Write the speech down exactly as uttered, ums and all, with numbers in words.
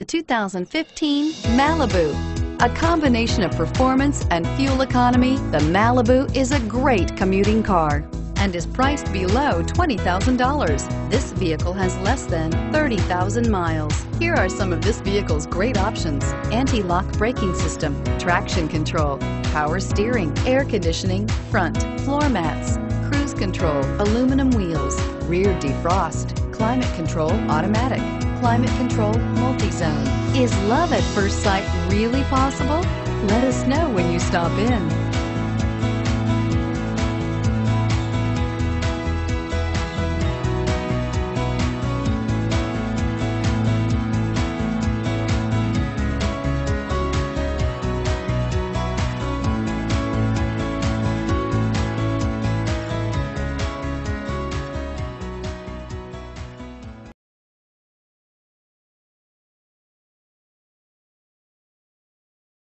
The two thousand fifteen Malibu. A combination of performance and fuel economy, the Malibu is a great commuting car and is priced below twenty thousand dollars. This vehicle has less than thirty thousand miles. Here are some of this vehicle's great options: anti-lock braking system, traction control, power steering, air conditioning, front, floor mats, cruise control, aluminum wheels, rear defrost, climate control automatic, climate control multi-zone. Is love at first sight really possible? Let us know when you stop in.